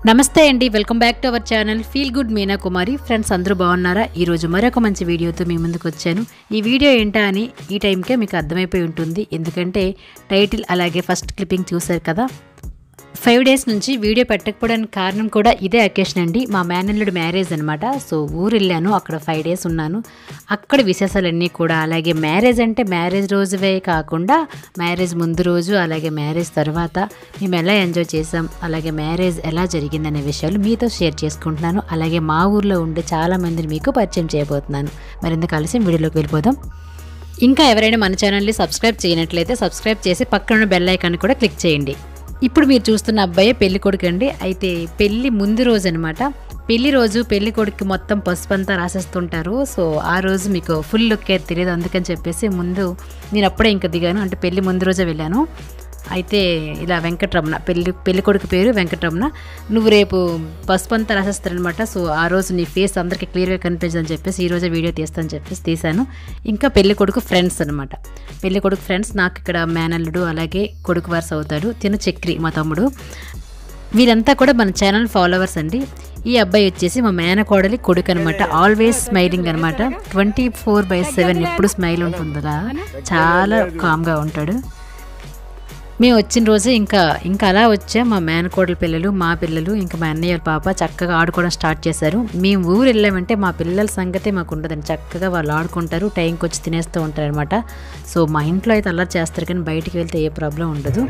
నమస్తే అండి, welcome back to our channel feel good Meena Kumari. Friends అందరూ బాగున్నారా? ఈరోజు మరొక మంచి వీడియోతో మీ ముందుకు వచ్చాను. ఈ వీడియో ఏంటా అని ఈ టైంకే మీకు అర్థమైపోయి ఉంటుంది, ఎందుకంటే టైటిల్ అలాగే ఫస్ట్ క్లిప్పింగ్ చూశారు కదా. 5 days నుంచి వీడియో పెట్టకపోవడానికి కారణం కూడా ఇదే అకేషన్ అండి. మా మేనల్లుడి మ్యారేజ్ అనమాట. సో ఊరు వెళ్ళాను, అక్కడ 5 days ఉన్నాను. అక్కడ విశేషాలన్నీ కూడా, అలాగే మ్యారేజ్ అంటే మ్యారేజ్ రోజువే కాకుండా మ్యారేజ్ ముందు రోజు అలాగే మ్యారేజ్ తర్వాత మేము ఎలా ఎంజాయ్ చేసాం, అలాగే మ్యారేజ్ ఎలా జరిగిందనే విషయాలు మీతో షేర్ చేసుకుంటున్నాను. అలాగే మా ఊర్లో ఉండే చాలామందిని మీకు పరిచయం చేయబోతున్నాను. మరింత కలిసి వీడియోలోకి వెళ్ళిపోదాం. ఇంకా ఎవరైనా మన ఛానల్ని సబ్స్క్రైబ్ చేయనట్లయితే సబ్స్క్రైబ్ చేసి పక్కన బెల్ ఐకాన్ కూడా క్లిక్ చేయండి. ఇప్పుడు మీరు చూస్తున్న అబ్బాయి పెళ్లి కొడుకు అండి. అయితే పెళ్లి ముందు రోజు అనమాట. పెళ్లి రోజు పెళ్లి కొడుకు మొత్తం పసుపు అంతా రాసేస్తుంటారు. సో ఆ రోజు మీకు ఫుల్ లుక్ అయితే తెలియదు, అందుకని చెప్పేసి ముందు నేను అప్పుడే ఇంకా దిగాను, అంటే పెళ్లి ముందు రోజే వెళ్ళాను. అయితే ఇలా వెంకటరమణ, పెళ్లి కొడుకు పేరు వెంకటరమణ, నువ్వు రేపు పసుపు అంతా రాసేస్తారనమాట. సో ఆ రోజు నీ ఫేస్ అందరికీ క్లియర్గా కనిపించదని చెప్పేసి ఈరోజే వీడియో తీస్తానని చెప్పేసి తీశాను. ఇంకా పెళ్లి కొడుకు ఫ్రెండ్స్ అనమాట. పెళ్లి కొడుకు ఫ్రెండ్స్ నాకు ఇక్కడ మేనల్లుడు అలాగే కొడుకు వారసు అవుతాడు, తిను చక్రి మా తమ్ముడు. వీరంతా కూడా మన ఛానల్ ఫాలోవర్స్ అండి. ఈ అబ్బాయి వచ్చేసి మా మేనకోడలి కొడుకు అనమాట. ఆల్వేస్ స్మైలింగ్ అనమాట. 24/7 ఎప్పుడు స్మైల్ ఉంటుందా, చాలా కామ్గా ఉంటాడు. మేము వచ్చిన రోజే ఇంకా అలా వచ్చా మా మేనకోడల పిల్లలు, మా పిల్లలు, ఇంకా మా అన్నయ్య పాప చక్కగా ఆడుకోవడం స్టార్ట్ చేశారు. మేము ఊరు వెళ్ళామంటే మా పిల్లల సంగతే మాకు ఉండదండి. చక్కగా వాళ్ళు ఆడుకుంటారు, టైంకి వచ్చి తినేస్తూ ఉంటారు అనమాట. సో మా ఇంట్లో అయితే అలా చేస్తారు, కానీ బయటికి వెళ్తే ఏ ప్రాబ్లం ఉండదు.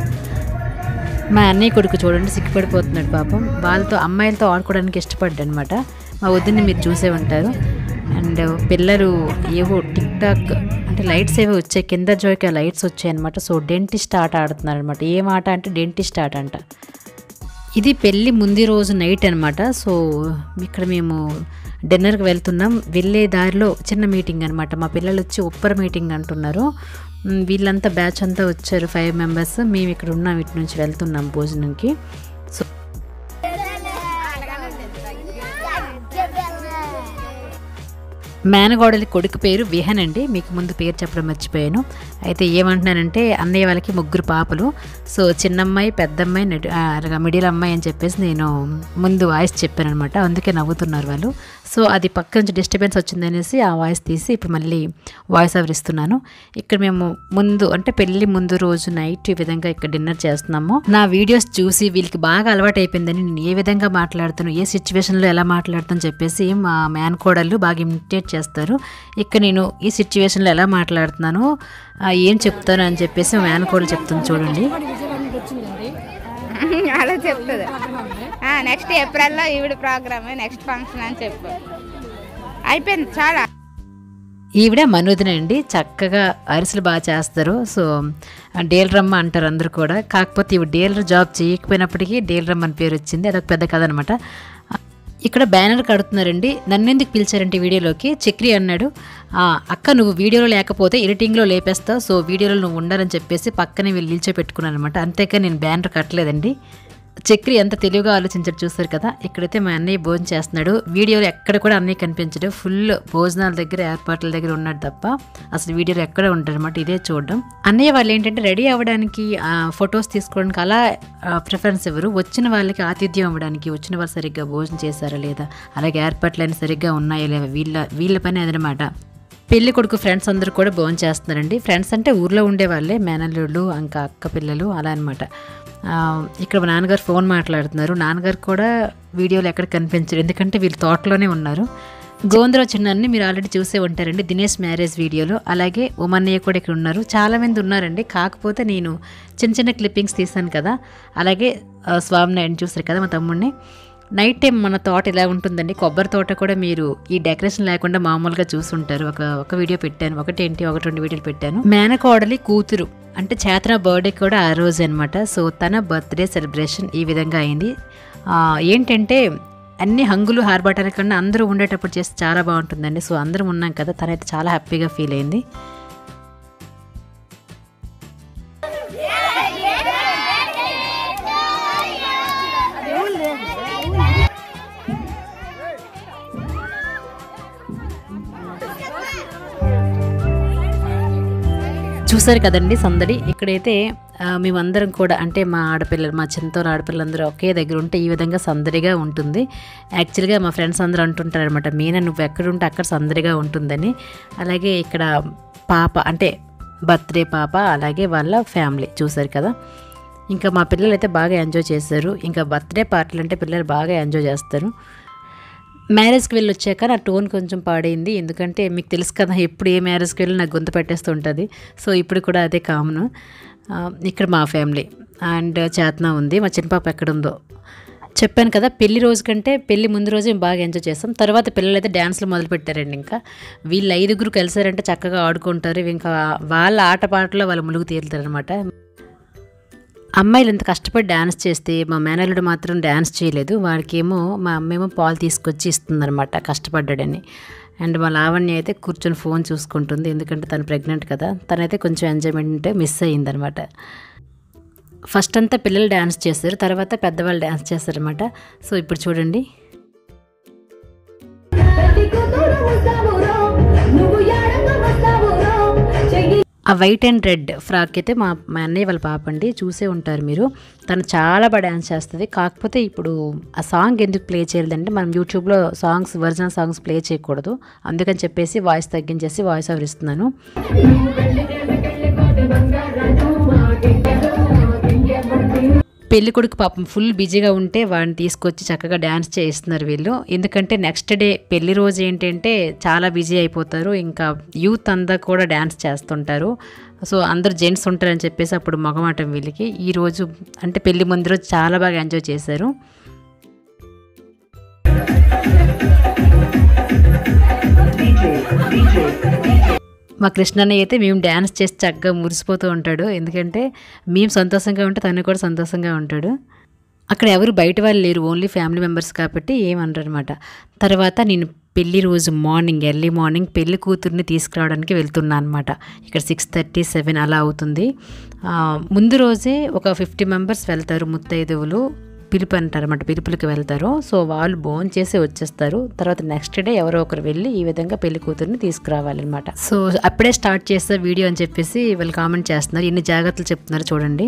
మా అన్నయ్య కొడుకు చూడండి సిగ్గుపడిపోతున్నాడు పాపం. వాళ్ళతో అమ్మాయిలతో ఆడుకోవడానికి ఇష్టపడ్డాడు అనమాట. మా వద్దని మీరు చూసే ఉంటారు. అండ్ పిల్లలు ఏవో టిక్ టాక్ అంటే లైట్స్ ఏవో వచ్చాయి, కింద జోకి ఆ లైట్స్ వచ్చాయి అనమాట. సో డెంటిస్ట్ ఆట ఆడుతున్నారు అనమాట. ఏం ఆట అంటే డెంటిస్ట్ ఆట అంట. ఇది పెళ్ళి ముందు రోజు నైట్ అనమాట. సో ఇక్కడ మేము డిన్నర్కి వెళ్తున్నాం. వెళ్ళే దారిలో చిన్న మీటింగ్ అనమాట. మా పిల్లలు వచ్చి ఉప్పర మీటింగ్ అంటున్నారు. వీళ్ళంతా బ్యాచ్ అంతా వచ్చారు, 5 members. మేము ఇక్కడ ఉన్నాం, ఇటు నుంచి వెళ్తున్నాం భోజనంకి. సో మేనగోడలి కొడుకు పేరు విహన్ అండి. మీకు ముందు పేరు చెప్పడం మర్చిపోయాను. అయితే ఏమంటున్నానంటే అన్నయ్య వాళ్ళకి 3 పాపలు. సో చిన్నమ్మాయి, పెద్దమ్మాయి, మిడిల్ అమ్మాయి అని చెప్పేసి నేను ముందు వాయిస్ చెప్పాను అనమాట. అందుకే నవ్వుతున్నారు వాళ్ళు. సో అది పక్క నుంచి డిస్టర్బెన్స్ వచ్చిందనేసి ఆ వాయిస్ తీసి ఇప్పుడు మళ్ళీ వాయిస్ ఓవర్ ఇస్తున్నాను. ఇక్కడ మేము ముందు అంటే పెళ్ళి ముందు రోజు నైట్ ఈ విధంగా ఇక్కడ డిన్నర్ చేస్తున్నాము. నా వీడియోస్ చూసి వీళ్ళకి బాగా అలవాటు అయిపోయిందని నేను ఏ విధంగా మాట్లాడుతాను, ఏ సిచ్యువేషన్లో ఎలా మాట్లాడుతాను చెప్పేసి మా మేనకోడళ్ళు బాగా ఇమిటేట్ చేస్తారు. ఇక్కడ నేను ఈ సిచ్యువేషన్లో ఎలా మాట్లాడుతున్నాను, ఏం చెప్తాను అని చెప్పేసి మా మేనకోడలు చెప్తుంది చూడండి. అలా చెప్తుంది. నెక్స్ట్ ఏప్రిల్లో ఈవిడ ప్రోగ్రామ్, నెక్స్ట్ ఫంక్షన్ అని చెప్పు. అయిపోయింది చాలా. ఈవిడ మనోదిన అండి. చక్కగా అరిసెలు బాగా చేస్తారు. సో డేలరమ్మ అంటారు అందరు కూడా. కాకపోతే ఇవి డేలర్ జాబ్ చేయకపోయినప్పటికీ డేలరమ్మ అని పేరు వచ్చింది. అదొక పెద్ద కథ అనమాట. ఇక్కడ బ్యానర్ కడుతున్నారండి. నన్ను ఎందుకు పిలిచారంటే వీడియోలోకి, చక్రి అన్నాడు, అక్క నువ్వు వీడియోలో లేకపోతే ఎడిటింగ్లో లేపేస్తావు, సో వీడియోలో నువ్వు ఉండాలని చెప్పేసి పక్కనే వీళ్ళు నిల్చోపెట్టుకున్నాను అనమాట. అంతేకా నేను బ్యానర్ కట్టలేదండి. చక్రి ఎంత తెలివిగా ఆలోచించాడు చూస్తారు కదా. ఇక్కడైతే మా అన్నయ్య భోజనం చేస్తున్నాడు. వీడియోలో ఎక్కడ కూడా అన్నయ్య కనిపించడు. ఫుల్ భోజనాల దగ్గర, ఏర్పాట్ల దగ్గర ఉన్నాడు తప్ప అసలు వీడియోలో ఎక్కడ ఉంటాడు అనమాట. ఇదే చూడడం. అన్నయ్య వాళ్ళు ఏంటంటే రెడీ అవ్వడానికి, ఫొటోస్ తీసుకోవడానికి అలా ప్రిఫరెన్స్ ఇవ్వరు. వచ్చిన వాళ్ళకి ఆతిథ్యం ఇవ్వడానికి, వచ్చిన వాళ్ళు సరిగ్గా భోజనం చేశారా లేదా, అలాగే ఏర్పాట్లన్నీ సరిగ్గా ఉన్నాయా లేవా, వీళ్ళ పని అదనమాట. పెళ్లి కొడుకు ఫ్రెండ్స్ అందరూ కూడా భోజనం చేస్తున్నారండి. ఫ్రెండ్స్ అంటే ఊర్లో ఉండే వాళ్ళే, మేనల్లుళ్ళు ఇంకా అక్క పిల్లలు అలా అనమాట. ఇక్కడ మా నాన్నగారు ఫోన్ మాట్లాడుతున్నారు. నాన్నగారు కూడా వీడియోలో ఎక్కడ కనిపించరు, ఎందుకంటే వీళ్ళు తోటలోనే ఉన్నారు. గోవిందరావు చిన్నాన్ని మీరు ఆల్రెడీ చూసే ఉంటారండి దినేష్ మ్యారేజ్ వీడియోలో. అలాగే ఉమన్నయ్య కూడా ఇక్కడ ఉన్నారు. చాలామంది ఉన్నారండి. కాకపోతే నేను చిన్న క్లిప్పింగ్స్ తీసాను కదా. అలాగే స్వామినాయుడిని చూసారు కదా, మా తమ్ముడిని. నైట్ టైం మన తోట ఇలా ఉంటుందండి. కొబ్బరి తోట కూడా మీరు ఈ డెకరేషన్ లేకుండా మామూలుగా చూసుంటారు. ఒక వీడియో పెట్టాను, ఒకటి 2 వీడియోలు పెట్టాను. మేనకోడలి కూతురు అంటే చేతన బర్త్డే కూడా ఆ రోజు అనమాట. సో తన బర్త్డే సెలబ్రేషన్ ఈ విధంగా అయింది. ఏంటంటే అన్ని హంగులు హార్బాటాల కన్నా అందరూ ఉండేటప్పుడు చేస్తే చాలా బాగుంటుందండి. సో అందరం ఉన్నాం కదా, తనైతే చాలా హ్యాపీగా ఫీల్ అయింది. చూసారు కదండి సందడి. ఇక్కడైతే మేమందరం కూడా అంటే మా ఆడపిల్లలు, మా చిన్నతోరు ఆడపిల్లలందరూ ఒకే దగ్గర ఉంటే ఈ విధంగా సందడిగా ఉంటుంది. యాక్చువల్గా మా ఫ్రెండ్స్ అందరూ అంటుంటారనమాట, మీనా నువ్వు ఎక్కడుంటే అక్కడ సందడిగా ఉంటుందని. అలాగే ఇక్కడ పాప అంటే బర్త్డే పాప, అలాగే వాళ్ళ ఫ్యామిలీ చూసారు కదా. ఇంకా మా పిల్లలు అయితే బాగా ఎంజాయ్ చేశారు. ఇంకా బర్త్డే పార్టీలు అంటే పిల్లలు బాగా ఎంజాయ్ చేస్తారు. మ్యారేజ్కి వెళ్ళి వచ్చాక నా టోన్ కొంచెం పాడైంది, ఎందుకంటే మీకు తెలుసు కదా ఎప్పుడు ఏ మ్యారేజ్కి వెళ్ళి నాకు గొంతు పెట్టేస్తూ ఉంటుంది. సో ఇప్పుడు కూడా అదే కామను. ఇక్కడ మా ఫ్యామిలీ అండ్ చేతన ఉంది. మా చిన్న పాప ఎక్కడుందో చెప్పాను కదా. పెళ్లి రోజు కంటే పెళ్లి ముందు రోజు మేము బాగా ఎంజాయ్ చేస్తాం. తర్వాత పిల్లలు అయితే డ్యాన్స్లు మొదలు పెట్టారండి. ఇంకా వీళ్ళు 5 కలిసారంటే చక్కగా ఆడుకుంటారు. ఇంకా వాళ్ళ ఆటపాటలో వాళ్ళు ములుగు తీరుతారు అనమాట. అమ్మాయిలు ఎంత కష్టపడి డ్యాన్స్ చేస్తే మా మేనల్లుడు మాత్రం డ్యాన్స్ చేయలేదు. వాడికేమో మా అమ్మేమో పాలు తీసుకొచ్చి ఇస్తుందన్నమాట కష్టపడ్డాడని. అండ్ మా లావణ్య అయితే కూర్చొని ఫోన్ చూసుకుంటుంది, ఎందుకంటే తను ప్రెగ్నెంట్ కదా. తనైతే కొంచెం ఎంజాయ్మెంట్ మిస్ అయ్యిందనమాట. ఫస్ట్ అంతా పిల్లలు డ్యాన్స్ చేస్తారు, తర్వాత పెద్దవాళ్ళు డ్యాన్స్ చేస్తారనమాట. సో ఇప్పుడు చూడండి. ఆ వైట్ అండ్ రెడ్ ఫ్రాక్ అయితే మా అన్నయ్య వాళ్ళ పాప అండి, చూసే ఉంటారు మీరు. తను చాలా బాగా డ్యాన్స్ చేస్తుంది. కాకపోతే ఇప్పుడు ఆ సాంగ్ ఎందుకు ప్లే చేయలేదంటే మనం యూట్యూబ్లో ఒరిజినల్ సాంగ్స్ ప్లే చేయకూడదు, అందుకని చెప్పేసి వాయిస్ తగ్గించేసి వాయిస్ ఓవర్ ఇస్తున్నాను. పెళ్లి కొడుకు పాపం ఫుల్ బిజీగా ఉంటే వాడిని తీసుకొచ్చి చక్కగా డ్యాన్స్ చేయిస్తున్నారు వీళ్ళు. ఎందుకంటే నెక్స్ట్ డే పెళ్లి రోజు ఏంటంటే చాలా బిజీ అయిపోతారు, ఇంకా యూత్ అంతా కూడా డ్యాన్స్ చేస్తుంటారు. సో అందరూ జెంట్స్ ఉంటారని చెప్పేసి అప్పుడు మగమాటం వీళ్ళకి. ఈరోజు అంటే పెళ్లి ముందు రోజు చాలా బాగా ఎంజాయ్ చేశారు. మా కృష్ణన్నయ్య అయితే మేము డ్యాన్స్ చేసి చక్కగా మురిసిపోతూ ఉంటాడు, ఎందుకంటే మేము సంతోషంగా ఉంటే తను కూడా సంతోషంగా ఉంటాడు. అక్కడ ఎవరు బయట వాళ్ళు లేరు, ఓన్లీ ఫ్యామిలీ మెంబర్స్ కాబట్టి ఏమనరు అనమాట. తర్వాత నేను పెళ్లి రోజు ఎర్లీ మార్నింగ్ పెళ్లి కూతుర్ని తీసుకురావడానికి వెళ్తున్నాను అనమాట. ఇక్కడ 6:37 అలా అవుతుంది. ముందు రోజే ఒక 50 మెంబర్స్ వెళ్తారు, ముత్తైదువులు పిలుపు అంటారన్నమాట, పిలుపులకు వెళ్తారు. సో వాళ్ళు భోజనం చేసి వచ్చేస్తారు. తర్వాత నెక్స్ట్ డే ఎవరో ఒకరు వెళ్ళి ఈ విధంగా పెళ్లి కూతుర్ని తీసుకురావాలన్నమాట. సో అప్పుడే స్టార్ట్ చేస్తే వీడియో అని చెప్పేసి వాళ్ళు కామెంట్ చేస్తున్నారు, ఎన్ని జాగ్రత్తలు చెప్తున్నారు చూడండి.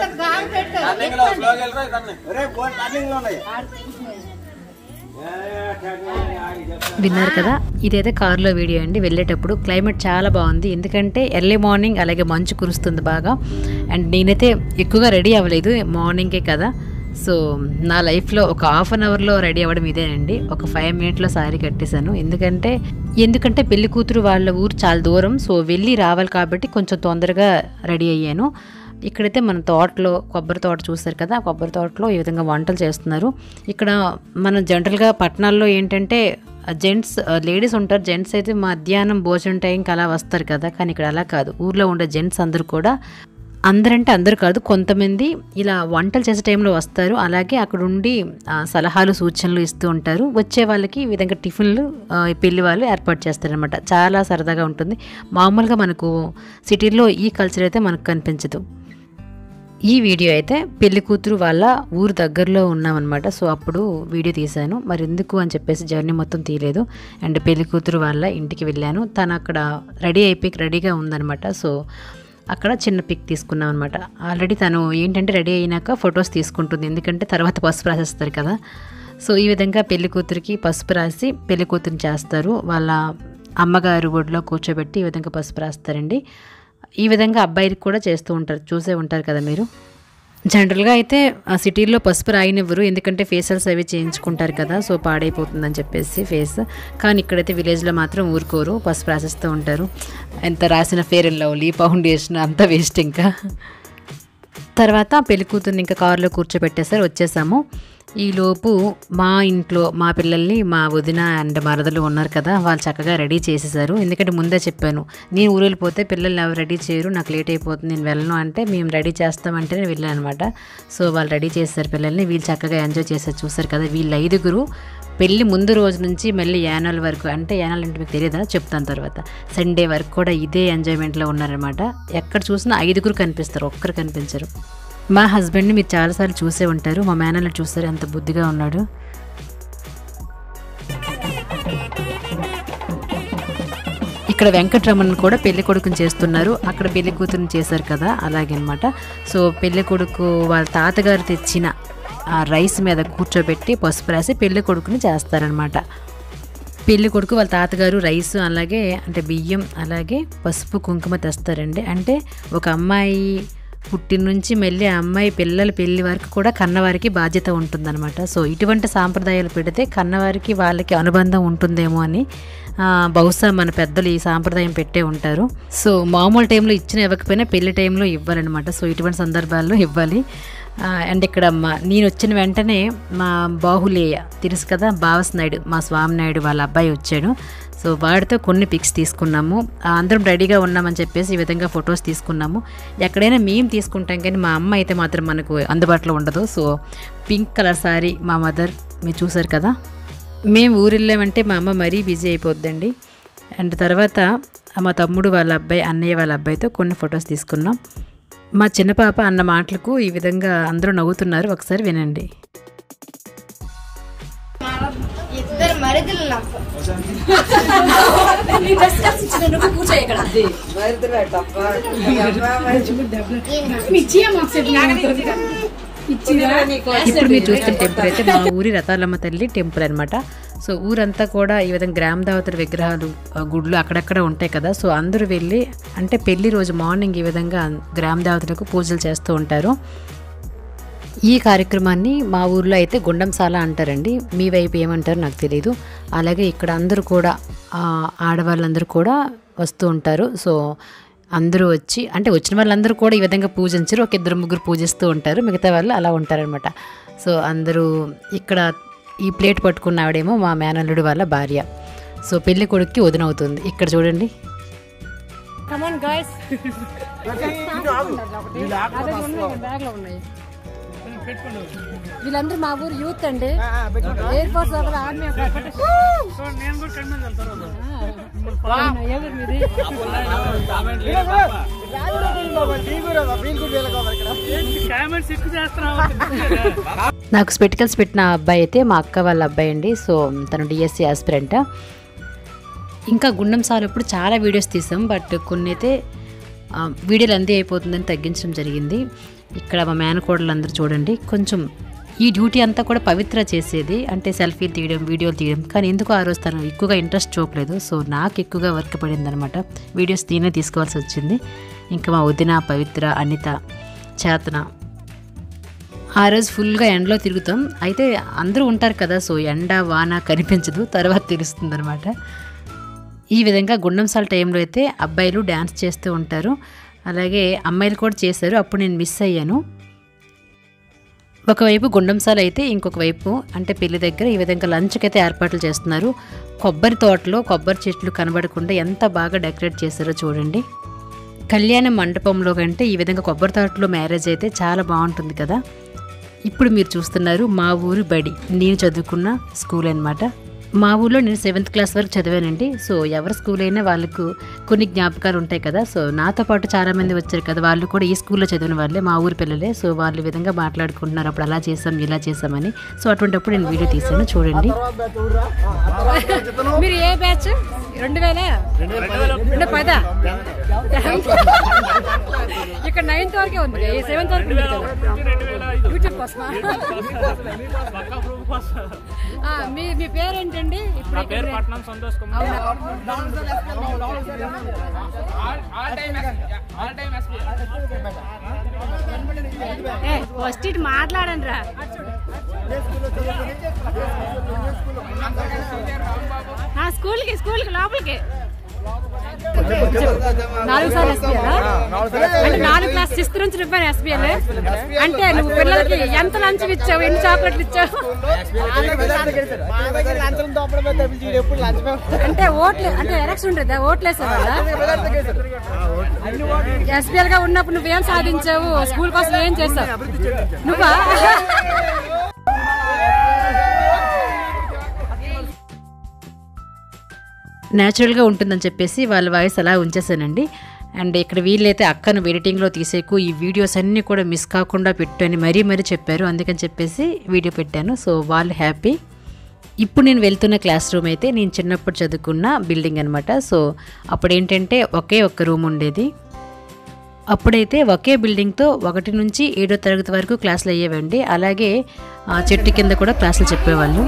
విన్నారు కదా, ఇదైతే కారులో వీడియో అండి. వెళ్ళేటప్పుడు క్లైమేట్ చాలా బాగుంది, ఎందుకంటే ఎర్లీ మార్నింగ్ అలాగే మంచు కురుస్తుంది బాగా. అండ్ నేనైతే ఎక్కువగా రెడీ అవ్వలేదు, మార్నింగే కదా. సో నా లైఫ్లో ఒక హాఫ్ అన్ అవర్లో రెడీ అవ్వడం ఇదేనండి. ఒక 5 మినిట్లో సారీ కట్టేశాను, ఎందుకంటే పెళ్లి కూతురు వాళ్ళ ఊరు చాలా దూరం. సో వెళ్ళి రావాలి కాబట్టి కొంచెం తొందరగా రెడీ అయ్యాను. ఇక్కడైతే మన తోటలో కొబ్బరి తోట చూస్తారు కదా, కొబ్బరి తోటలో ఈ విధంగా వంటలు చేస్తున్నారు. ఇక్కడ మనం జనరల్గా పట్టణాల్లో ఏంటంటే లేడీస్ ఉంటారు, జెంట్స్ అయితే మధ్యాహ్నం భోజనం టైంకి అలా వస్తారు కదా. కానీ ఇక్కడ అలా కాదు, ఊర్లో ఉండే జెంట్స్ అందరూ కూడా, అందరంటే అందరు కాదు, కొంతమంది ఇలా వంటలు చేసే టైంలో వస్తారు. అలాగే అక్కడ ఉండి సలహాలు సూచనలు ఇస్తూ ఉంటారు. వచ్చే వాళ్ళకి ఈ విధంగా టిఫిన్లు పెళ్లి వాళ్ళు ఏర్పాటు చేస్తారనమాట. చాలా సరదాగా ఉంటుంది. మామూలుగా మనకు సిటీలో ఈ కల్చర్ అయితే మనకు కనిపించదు. ఈ వీడియో అయితే పెళ్లి కూతురు వాళ్ళ ఊరు దగ్గరలో ఉన్నామన్నమాట. సో అప్పుడు వీడియో తీశాను. మరి ఎందుకు అని చెప్పేసి జర్నీ మొత్తం తీయలేదు. అండ్ పెళ్లి కూతురు వాళ్ళ ఇంటికి వెళ్ళాను. తను అక్కడ రెడీగా ఉందన్నమాట. సో అక్కడ చిన్న పిక్ తీసుకున్నాం అనమాట. ఆల్రెడీ తను ఏంటంటే రెడీ అయినాక ఫొటోస్ తీసుకుంటుంది, ఎందుకంటే తర్వాత పసుపు రాసేస్తారు కదా. సో ఈ విధంగా పెళ్లి కూతురికి పసుపు రాసి పెళ్లి కూతురిని చేస్తారు. వాళ్ళ అమ్మగారు ఒడిలో కూర్చోబెట్టి ఈ విధంగా పసుపు రాస్తారండి. ఈ విధంగా అబ్బాయికి కూడా చేస్తూ ఉంటారు, చూసే ఉంటారు కదా మీరు. జనరల్గా అయితే ఆ సిటీల్లో పసుపు రాయనివ్వరు, ఎందుకంటే ఫేషియల్స్ అవి చేయించుకుంటారు కదా. సో పాడైపోతుందని చెప్పేసి ఫేస్. కానీ ఇక్కడైతే విలేజ్లో మాత్రం ఊరుకోరు, పసుపు రాసేస్తూ ఉంటారు. ఎంత రాసిన ఫెయిర్ అండ్ లవ్లీ ఫౌండేషన్ అంతా వేస్ట్. ఇంకా తర్వాత పెళ్లి కూతుర్ని ఇంకా కారులో కూర్చోబెట్టేసారు, వచ్చేసాము. ఈలోపు మా ఇంట్లో మా పిల్లల్ని మా వదిన అండ్ మరదలు ఉన్నారు కదా, వాళ్ళు చక్కగా రెడీ చేసేసారు. ఎందుకంటే ముందే చెప్పాను, నేను ఊరు వెళ్ళిపోతే పిల్లల్ని ఎవరు రెడీ చేయరు, నాకు లేట్ అయిపోతుంది, నేను వెళ్ళను అంటే మేము రెడీ చేస్తామంటే నేను వెళ్ళాను అనమాట. సో వాళ్ళు రెడీ చేశారు పిల్లల్ని. వీళ్ళు చక్కగా ఎంజాయ్ చేశారు, చూసారు కదా. వీళ్ళు 5 పెళ్ళి ముందు రోజు నుంచి మళ్ళీ యానల్ వరకు, అంటే యానల్ అంటే మీకు తెలియదా, చెప్తాను తర్వాత, సండే వరకు కూడా ఇదే ఎంజాయ్మెంట్లో ఉన్నారనమాట. ఎక్కడ చూసినా 5 కనిపిస్తారు, ఒక్కరు కనిపించరు. మా హస్బెండ్ని మీరు చాలాసార్లు చూసే ఉంటారు, మా మేనల్ని చూస్తారు, ఎంత బుద్ధిగా ఉన్నాడు. ఇక్కడ వెంకటరమణ కూడా పెళ్లి కొడుకుని చేస్తున్నారు, అక్కడ పెళ్లి కూతురుని చేశారు కదా అలాగే అనమాట. సో పెళ్లి కొడుకు వాళ్ళ తాతగారు తెచ్చిన రైస్ మీద కూర్చోబెట్టి పసుపు రాసి పెళ్లి కొడుకుని చేస్తారనమాట. పెళ్లి కొడుకు వాళ్ళ తాతగారు రైస్ అలాగే అంటే బియ్యం అలాగే పసుపు కుంకుమ తెస్తారండి. అంటే ఒక అమ్మాయి పుట్టిన నుంచి మళ్ళీ ఆ అమ్మాయి పిల్లల పెళ్లి వరకు కూడా కన్నవారికి బాధ్యత ఉంటుందన్నమాట. సో ఇటువంటి సాంప్రదాయాలు పెడితే కన్నవారికి వాళ్ళకి అనుబంధం ఉంటుందేమో అని బహుశా మన పెద్దలు ఈ సాంప్రదాయం పెట్టే ఉంటారు. సో మామూలు టైంలో ఇచ్చిన ఇవ్వకపోయినా పెళ్లి టైంలో ఇవ్వాలన్నమాట. సో ఇటువంటి సందర్భాల్లో ఇవ్వాలి. అండ్ ఇక్కడ నేను వచ్చిన వెంటనే మా బాహులేయ తెలుసు కదా, భావస్నాయుడు మా స్వామినాయుడు వాళ్ళ అబ్బాయి వచ్చాడు. సో వాడితో కొన్ని పిక్స్ తీసుకున్నాము. అందరం రెడీగా ఉన్నామని చెప్పేసి ఈ విధంగా ఫొటోస్ తీసుకున్నాము. ఎక్కడైనా మేము తీసుకుంటాం కానీ మా అమ్మ అయితే మాత్రం మనకు అందుబాటులో ఉండదు. సో పింక్ కలర్ సారీ మా మదర్ మీరు చూసారు కదా. మేము ఊరు వెళ్ళామంటే మా అమ్మ మరీ బిజీ అయిపోద్దండి. అండ్ తర్వాత మా తమ్ముడు వాళ్ళ అబ్బాయి అన్నయ్య వాళ్ళ అబ్బాయితో కొన్ని ఫొటోస్ తీసుకున్నాం. మా చిన్న పాప అన్న మాటలకు ఈ విధంగా అందరూ నవ్వుతున్నారు, ఒకసారి వినండి. ఇద్దరు మరిదులు నాకు ఇప్పుడు మీరు చూస్తున్న టెంపుల్ అయితే మా ఊరి రథాలమ్మ తల్లి టెంపుల్ అనమాట. సో ఊరంతా కూడా ఈ విధంగా గ్రామ దేవతల విగ్రహాలు గుళ్ళు అక్కడక్కడ ఉంటాయి కదా. సో అందరూ వెళ్ళి అంటే పెళ్లి రోజు మార్నింగ్ ఈ విధంగా గ్రామ దేవతలకు పూజలు చేస్తూ ఉంటారు. ఈ కార్యక్రమాన్ని మా ఊర్లో అయితే గుండంసాల అంటారండి, మీ వైపు ఏమంటారు నాకు తెలియదు. అలాగే ఇక్కడ అందరూ కూడా ఆడవాళ్ళందరూ కూడా వస్తూ ఉంటారు. సో అందరూ వచ్చి అంటే వచ్చిన వాళ్ళందరూ కూడా ఈ విధంగా పూజించరు, ఒక ఇద్దరు ముగ్గురు పూజిస్తూ ఉంటారు, మిగతా వాళ్ళు అలా ఉంటారనమాట. సో అందరూ ఇక్కడ ఈ ప్లేట్ పట్టుకున్న ఆవిడేమో మా మేనల్లుడు వాళ్ళ భార్య. సో పెళ్లి కొడుక్కి వదినవుతుంది. ఇక్కడ చూడండి. వీళ్ళందరూ మా ఊరు యూత్ అండి, ఎయిర్ ఫోర్స్ ఆర్మీ. నాకు స్పెటికల్స్ పెట్టిన అబ్బాయి అయితే మా అక్క వాళ్ళ అబ్బాయి అండి. సో తను డిఎస్సి ఆస్పిరెంట్. ఇంకా గుండంసాల ఇప్పుడు చాలా వీడియోస్ తీసాం, బట్ కొన్ని అయితే వీడియోలు అందే అయిపోతుందని తగ్గించడం జరిగింది. ఇక్కడ మా మేనకోడలు అందరూ చూడండి, కొంచెం ఈ డ్యూటీ అంతా కూడా పవిత్ర చేసేది, అంటే సెల్ఫీలు తీయడం వీడియోలు తీయడం. కానీ ఎందుకు ఆ రోజు తను ఎక్కువగా ఇంట్రెస్ట్ చూపలేదు. సో నాకు ఎక్కువగా వర్క్ పడింది అనమాట, వీడియోస్ నేనే తీసుకోవాల్సి వచ్చింది. ఇంకా మా వదిన పవిత్ర అనిత చేతన ఆ రోజు ఫుల్గా ఎండలో తిరుగుతాం. అయితే అందరూ ఉంటారు కదా, సో ఎండ వాన కనిపించదు, తర్వాత తెలుస్తుంది అనమాట. ఈ విధంగా గుండంసాల టైంలో అయితే అబ్బాయిలు డ్యాన్స్ చేస్తూ ఉంటారు, అలాగే అమ్మాయిలు కూడా చేశారు. అప్పుడు నేను మిస్ అయ్యాను. ఒకవైపు గుండంసాల అయితే ఇంకొక వైపు అంటే పెళ్లి దగ్గర ఈ విధంగా లంచ్కి అయితే ఏర్పాట్లు చేస్తున్నారు. కొబ్బరి తోటలో కొబ్బరి చెట్లు కనబడకుండా ఎంత బాగా డెకరేట్ చేశారో చూడండి. కళ్యాణ మండపంలో కంటే ఈ విధంగా కొబ్బరి తోటలో మ్యారేజ్ అయితే చాలా బాగుంటుంది కదా. ఇప్పుడు మీరు చూస్తున్నారు మా ఊరు బడి, నేను చదువుకున్న స్కూల్ అనమాట. మా ఊళ్ళో నేను 7th క్లాస్ వరకు చదివానండి. సో ఎవరి స్కూల్ అయినా వాళ్ళకు కొన్ని జ్ఞాపకాలు ఉంటాయి కదా. సో నాతో పాటు చాలామంది వచ్చారు కదా, వాళ్ళు కూడా ఈ స్కూల్లో చదివిన వాళ్ళే, మా ఊరి పిల్లలే. సో వాళ్ళు విధంగా మాట్లాడుకుంటున్నారు, అప్పుడు అలా చేసాం ఇలా చేసామని. సో అటువంటిప్పుడు నేను వీడియో తీసాను, చూడండి. మీరు ఏ బ్యాచ్? 2010 ఇక్కడ 9th వరకే ఉంది, 7th వరకు యూట్యూబ్ కోసమా? మీ పేరేంటండి? ఫస్ట్ ఇటు మాట్లాడండి రా. స్కూల్కి లోపలికి 4 సార్లు ఎస్పీఎల్ అంటే 4 క్లాస్ 6th నుంచి రిపేర్ ఎస్పీఎల్ అంటే నువ్వు పిల్లలకి ఎంత లంచ్ ఇచ్చావు, ఎన్ని చాక్లెట్లు ఇచ్చావు? అంటే ఓట్లు అంటే ఎలక్షన్ ఉంటుంది, ఓట్లు వేసావు కదా. ఎస్పీఎల్ గా ఉన్నప్పుడు నువ్వేం సాధించావు, స్కూల్ కోసం ఏం చేసావు నువ్వా? న్యాచురల్గా ఉంటుందని చెప్పేసి వాళ్ళ వాయిస్ అలా ఉంచేసానండి. అండ్ ఇక్కడ వీళ్ళైతే అక్కను ఎడిటింగ్లో తీసేకు ఈ వీడియోస్ అన్నీ కూడా మిస్ కాకుండా పెట్టు అని మరీ చెప్పారు, అందుకని చెప్పేసి వీడియో పెట్టాను. సో వాళ్ళు హ్యాపీ. ఇప్పుడు నేను వెళ్తున్న క్లాస్ రూమ్ అయితే నేను చిన్నప్పుడు చదువుకున్న బిల్డింగ్ అనమాట. సో అప్పుడు ఏంటంటే ఒకే ఒక్క రూమ్ ఉండేది. అప్పుడైతే ఒకే బిల్డింగ్తో 1 నుంచి 7వ తరగతి వరకు క్లాసులు అయ్యేవండి. అలాగే చెట్టు కింద కూడా క్లాసులు చెప్పేవాళ్ళు.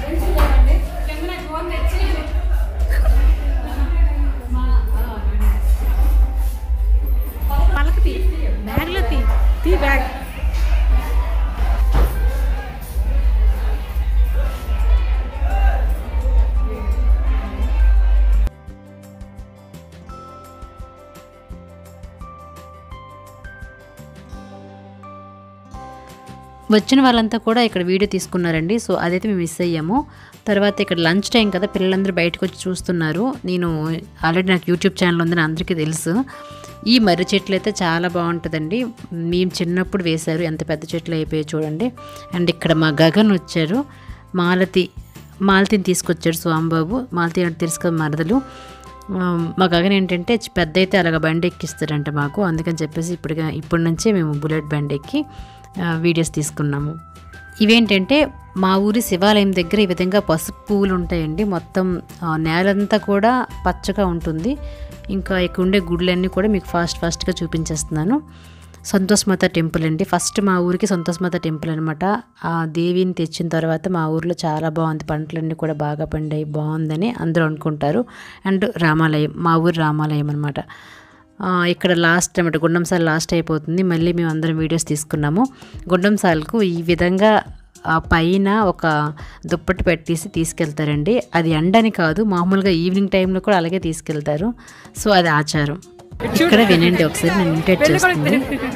వచ్చిన వాళ్ళంతా కూడా ఇక్కడ వీడియో తీసుకున్నారండి. సో అదైతే మేము మిస్ అయ్యాము. తర్వాత ఇక్కడ లంచ్ టైం కదా, పిల్లలందరూ బయటకు వచ్చి చూస్తున్నారు. నేను ఆల్రెడీ నాకు యూట్యూబ్ ఛానల్ ఉందని అందరికీ తెలుసు. ఈ మర్రి చెట్లు అయితే చాలా బాగుంటుందండి. మేము చిన్నప్పుడు వేశారు, ఎంత పెద్ద చెట్లు అయిపోయాయి చూడండి. అండ్ ఇక్కడ మా గగన్ వచ్చారు, మాలతిని తీసుకొచ్చాడు స్వామిబాబు. మాలతి అంటే తెలుసు కదా మరదలు. మా గగన్ ఏంటంటే పెద్ద అయితే అలాగ బండి ఎక్కిస్తారంట మాకు. అందుకని చెప్పేసి ఇప్పటి నుంచే మేము బుల్లెట్ బండి ఎక్కి వీడియోస్ తీసుకున్నాము. ఇవేంటంటే మా ఊరి శివాలయం దగ్గర ఈ విధంగా పసుపు పువ్వులు ఉంటాయండి. మొత్తం నేలంతా కూడా పచ్చగా ఉంటుంది. ఇంకా ఇక్కడ ఉండే గుడులన్నీ కూడా మీకు ఫాస్ట్గా చూపించేస్తున్నాను. సంతోష్మాత టెంపుల్ అండి. ఫస్ట్ మా ఊరికి సంతోష్మాత టెంపుల్ అనమాట. ఆ దేవిని తెచ్చిన తర్వాత మా ఊర్లో చాలా బాగుంది, పంటలన్నీ కూడా బాగా పండాయి, బాగుందని అందరూ అనుకుంటారు. అండ్ రామాలయం, మా ఊరు రామాలయం అనమాట. ఇక్కడ లాస్ట్ అనమాట, గుండంసాల లాస్ట్ అయిపోతుంది. మళ్ళీ మేము అందరం వీడియోస్ తీసుకున్నాము. గుండంసాలకు ఈ విధంగా పైన ఒక దుప్పటి పెట్టేసి తీసుకెళ్తారండి. అది ఎండని కాదు, మామూలుగా ఈవినింగ్ టైంలో కూడా అలాగే తీసుకెళ్తారు. సో అది ఆచారం. ఇక్కడ వినండి ఒకసారి, నేను ఇమిటేట్ చేస్తుంది.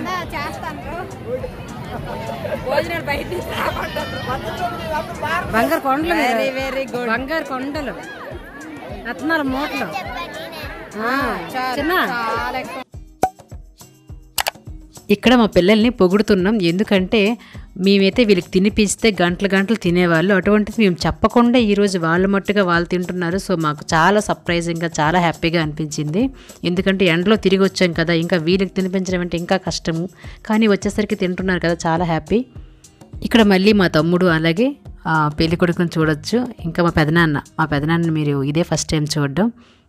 బంగారు కొండలు, వెరీ గుడ్. బంగారు కొండలు, రత్నాల మూటలు. ఇక్కడ మా పిల్లల్ని పొగుడుతున్నాం, ఎందుకంటే మేమైతే వీళ్ళకి తినిపిస్తే గంటలు తినేవాళ్ళు. అటువంటిది మేము చెప్పకుండా ఈరోజు వాళ్ళ మట్టుగా వాళ్ళు తింటున్నారు. సో మాకు చాలా సర్ప్రైజింగ్గా, చాలా హ్యాపీగా అనిపించింది. ఎందుకంటే ఎండలో తిరిగి వచ్చాం కదా, ఇంకా వీళ్ళకి తినిపించడం అంటే ఇంకా కష్టము. కానీ వచ్చేసరికి తింటున్నారు కదా, చాలా హ్యాపీ. ఇక్కడ మళ్ళీ మా తమ్ముడు అలాగే పెళ్లి కొడుకుని చూడొచ్చు. ఇంకా మా పెదనాన్న మీరు ఇదే ఫస్ట్ టైం చూడడం.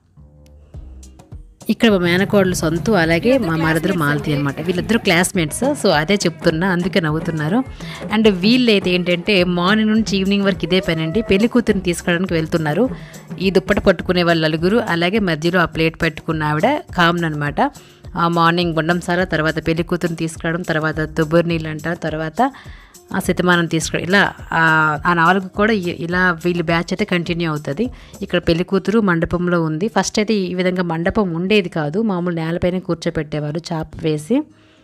ఇక్కడ మా మేనకోడలు సొంతు, అలాగే మా మరదలు మాలతి అనమాట. వీళ్ళిద్దరూ క్లాస్మేట్స్. సో అదే చెప్తున్నా, అందుకే నవ్వుతున్నారు. అండ్ వీళ్ళైతే ఏంటంటే మార్నింగ్ నుంచి ఈవినింగ్ వరకు ఇదే పని అండి. పెళ్లి కూతురిని తీసుకోవడానికి వెళ్తున్నారు. ఈ దుప్పటి పట్టుకునే వాళ్ళు 9, అలాగే మధ్యలో ఆ ప్లేట్ పట్టుకున్న ఆవిడ కామన్ అనమాట. మార్నింగ్ గుండంసాల, తర్వాత పెళ్లి కూతురిని తీసుకురావడం, తర్వాత దుబ్బరి నీళ్ళు అంటారు, తర్వాత శతమానం తీసుకోవడం. ఇలా ఆ 4 కూడా ఇలా వీళ్ళ బ్యాచ్ అయితే కంటిన్యూ అవుతుంది. ఇక్కడ పెళ్లి కూతురు మండపంలో ఉంది. ఫస్ట్ అయితే ఈ విధంగా మండపం ఉండేది కాదు, మామూలు నేలపైన కూర్చోపెట్టేవారు చాప వేసి.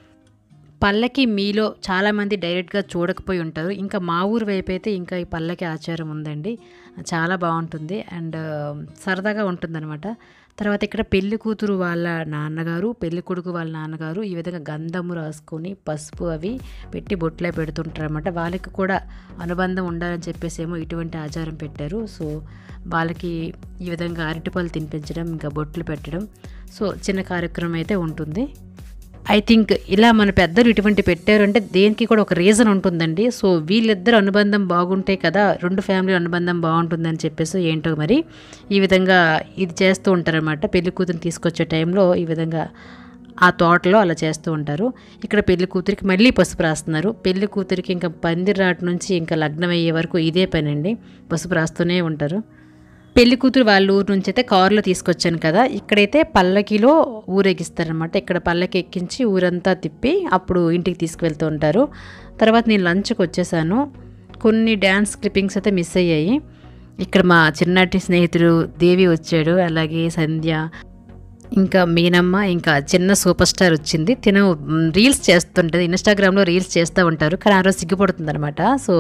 పల్లకి మీలో చాలామంది డైరెక్ట్గా చూడకపోయి ఉంటారు. ఇంకా మా ఊరు వైపు అయితే ఇంకా ఈ పల్లకి ఆచారం ఉందండి, చాలా బాగుంటుంది అండ్ సరదాగా ఉంటుందన్నమాట. తర్వాత ఇక్కడ పెళ్లి కూతురు వాళ్ళ నాన్నగారు, పెళ్లి కొడుకు వాళ్ళ నాన్నగారు ఈ విధంగా గంధము రాసుకొని పసుపు అవి పెట్టి బొట్లే పెడుతుంటారు అన్నమాట. వాళ్ళకి కూడా అనుబంధం ఉండాలని చెప్పేసి ఏమో ఇటువంటి ఆచారం పెట్టారు. సో వాళ్ళకి ఈ విధంగా అరటిపళ్ళు తినిపించడం, ఇంకా బొట్లు పెట్టడం, సో చిన్న కార్యక్రమం అయితే ఉంటుంది. ఐ థింక్ ఇలా మన పెద్దలు ఇటువంటి పెట్టారు అంటే దేనికి కూడా ఒక రీజన్ ఉంటుందండి. సో వీళ్ళిద్దరు అనుబంధం బాగుంటే కదా 2 ఫ్యామిలీ అనుబంధం బాగుంటుందని చెప్పేసి ఏంటో మరి ఈ విధంగా ఇది చేస్తూ ఉంటారన్నమాట. పెళ్లి కూతురిని తీసుకొచ్చే టైంలో ఈ విధంగా ఆ తోటలో అలా చేస్తూ ఉంటారు. ఇక్కడ పెళ్లి కూతురికి మళ్ళీ పసుపు రాస్తున్నారు. పెళ్లి కూతురికి ఇంకా పందిరాటు నుంచి ఇంకా లగ్నం అయ్యే వరకు ఇదే పని అండి, పసుపు రాస్తూనే ఉంటారు. పెళ్లి కూతురు వాళ్ళ ఊరు నుంచి అయితే కారులో తీసుకొచ్చాను కదా, ఇక్కడైతే పల్లకిలో ఊరేగిస్తారనమాట. ఇక్కడ పల్లకి ఎక్కించి ఊరంతా తిప్పి అప్పుడు ఇంటికి తీసుకువెళ్తూ ఉంటారు. తర్వాత నేను లంచ్కి వచ్చేసాను. కొన్ని డ్యాన్స్ క్లిప్పింగ్స్ అయితే మిస్ అయ్యాయి. ఇక్కడ మా చిన్నటి స్నేహితుడు దేవి వచ్చాడు, అలాగే సంధ్య, ఇంకా మీనమ్మ, ఇంకా చిన్న సూపర్ స్టార్ వచ్చింది. తిను రీల్స్ చేస్తుంటుంది, ఇన్స్టాగ్రామ్లో రీల్స్ చేస్తూ ఉంటారు. కానీ ఆ రోజు సిగ్గుపడుతుంది అనమాట. సో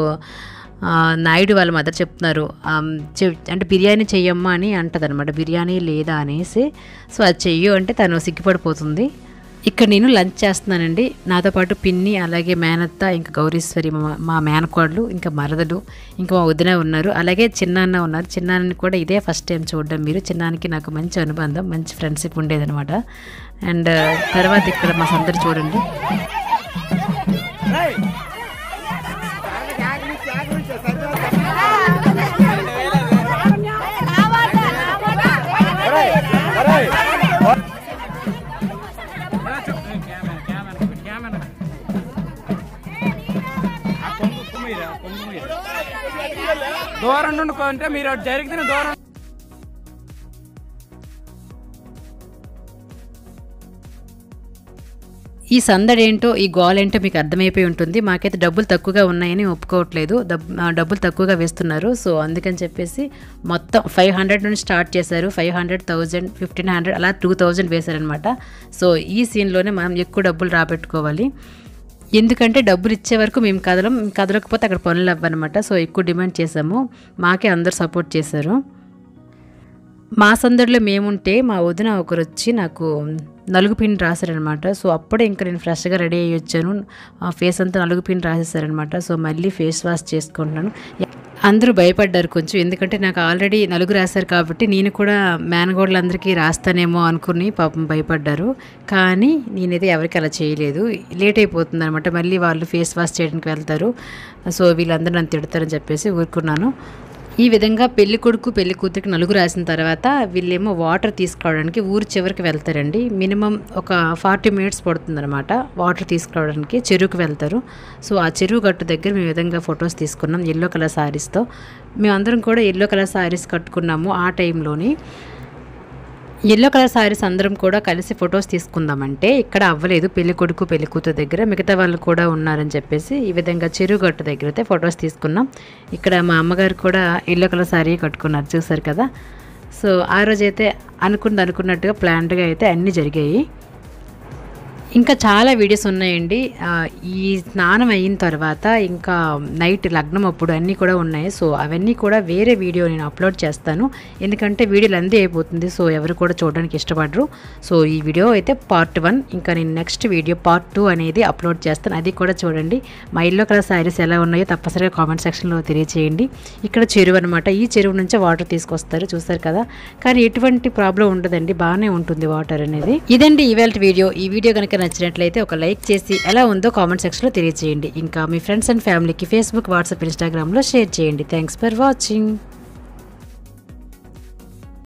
నాయుడు వాళ్ళ మదర్ చెప్తున్నారు, అంటే బిర్యానీ చెయ్యమ్మా అని అంటది అనమాట. బిర్యానీ లేదా అనేసి, సో అది చెయ్యు అంటే తను సిగ్గుపడిపోతుంది. ఇక్కడ నేను లంచ్ చేస్తున్నానండి. నాతో పాటు పిన్ని, అలాగే మేనత్త, ఇంకా గౌరీశ్వరి మా మేనకోడలు, ఇంకా మరదలు, ఇంకా మా వదిన ఉన్నారు, అలాగే చిన్నాన్న ఉన్నారు. చిన్నాన్నని కూడా ఇదే ఫస్ట్ టైం చూడడం మీరు. చిన్నానికి నాకు మంచి అనుబంధం, మంచి ఫ్రెండ్షిప్ ఉండేదనమాట. అండ్ తర్వాత ఇక్కడ మా సందడి చూడండి. దూరం నుండి కొంటే మీరు జరిగిన దూరం ఈ సందడేంటో ఈ గోల్ ఏంటో మీకు అర్థమైపోయి ఉంటుంది. మాకైతే డబ్బులు తక్కువగా ఉన్నాయని ఒప్పుకోవట్లేదు, డబ్బులు తక్కువగా వేస్తున్నారు. సో అందుకని చెప్పేసి మొత్తం 500 నుండి స్టార్ట్ చేశారు. 500, 1000, 1500 అలా 2000 వేశారనమాట. సో ఈ సీన్లోనే మనం ఎక్కువ డబ్బులు రాబెట్టుకోవాలి. ఎందుకంటే డబ్బులు ఇచ్చే వరకు మేము కదలకపోతే అక్కడ పనులు అవ్వనమాట. సో ఎక్కువ డిమాండ్ చేసాము, మాకే అందరూ సపోర్ట్ చేశారు. మా సందడిలో మేముంటే మా వదిన ఒకరు వచ్చి నాకు నలుగు పిన్ రాశారనమాట. సో అప్పుడే ఇంకా నేను ఫ్రెష్గా రెడీ అయ్యి వచ్చాను. ఫేస్ అంతా నలుగు పిన్ రాసేసారనమాట. సో మళ్ళీ ఫేస్ వాష్ చేసుకుంటున్నాను. అందరూ భయపడ్డారు కొంచెం, ఎందుకంటే నాకు ఆల్రెడీ నలుగు రాశారు కాబట్టి నేను కూడా మేనగోళ్ళందరికీ రాస్తానేమో అనుకుని పాపం భయపడ్డారు. కానీ నేనైతే ఎవరికి అలా చేయలేదు. లేట్ అయిపోతుంది అనమాట, మళ్ళీ వాళ్ళు ఫేస్ వాష్ చేయడానికి వెళ్తారు. సో వీళ్ళందరూ నన్ను తిడతారని చెప్పేసి ఊరుకున్నాను. ఈ విధంగా పెళ్లి కొడుకు పెళ్లి కూతురికి నలుగు రాసిన తర్వాత వీళ్ళేమో వాటర్ తీసుకురావడానికి ఊరు చివరికి వెళ్తారండి. మినిమం ఒక 40 మినిట్స్ పడుతుందన్నమాట వాటర్ తీసుకురావడానికి. చెరువుకి వెళ్తారు. సో ఆ చెరువు గట్టు దగ్గర మేము విధంగా ఫొటోస్ తీసుకున్నాం ఎల్లో కలర్ శారీస్తో. మేమందరం కూడా ఎల్లో కలర్ శారీస్ కట్టుకున్నాము. ఆ టైంలోని ఎల్లో కలర్ శారీస్ అందరం కూడా కలిసి ఫొటోస్ తీసుకుందామంటే ఇక్కడ అవ్వలేదు. పెళ్లి కొడుకు పెళ్లి కూతురు దగ్గర మిగతా వాళ్ళు కూడా ఉన్నారని చెప్పేసి ఈ విధంగా చెరువు గట్టు దగ్గర అయితే ఫొటోస్ తీసుకున్నాం. ఇక్కడ మా అమ్మగారు కూడా ఎల్లో కలర్ శారీ కట్టుకున్నారు, చూసారు కదా. సో ఆ రోజైతే అనుకున్నట్టుగా ప్లాన్డ్గా అయితే అన్నీ జరిగాయి. ఇంకా చాలా వీడియోస్ ఉన్నాయండి. ఈ స్నానం అయిన తర్వాత ఇంకా నైట్ లగ్నం అప్పుడు అన్నీ కూడా ఉన్నాయి. సో అవన్నీ కూడా వేరే వీడియో నేను అప్లోడ్ చేస్తాను, ఎందుకంటే వీడియో లెంత్ అయిపోతుంది. సో ఎవరు కూడా చూడడానికి ఇష్టపడరు. సో ఈ వీడియో అయితే పార్ట్ 1. ఇంకా నేను నెక్స్ట్ వీడియో పార్ట్ 2 అనేది అప్లోడ్ చేస్తాను, అది కూడా చూడండి. మా ఎల్లో కలర్ శారీస్ ఎలా ఉన్నాయో తప్పనిసరిగా కామెంట్ సెక్షన్లో తెలియచేయండి. ఇక్కడ చెరువు అనమాట, ఈ చెరువు నుంచే వాటర్ తీసుకొస్తారు, చూస్తారు కదా. కానీ ఎటువంటి ప్రాబ్లం ఉండదండి, బాగానే ఉంటుంది వాటర్ అనేది. ఇదండి ఇవాళ వీడియో. ఈ వీడియో కనుక నచ్చినట్లయితే ఒక లైక్ చేసి ఎలా ఉందో కామెంట్ సెక్షన్లో తెలియజేయండి. ఇంకా మీ ఫ్రెండ్స్ అండ్ ఫ్యామిలీకి ఫేస్బుక్, వాట్సాప్, ఇన్స్టాగ్రామ్లో షేర్ చేయండి. Thanks for watching.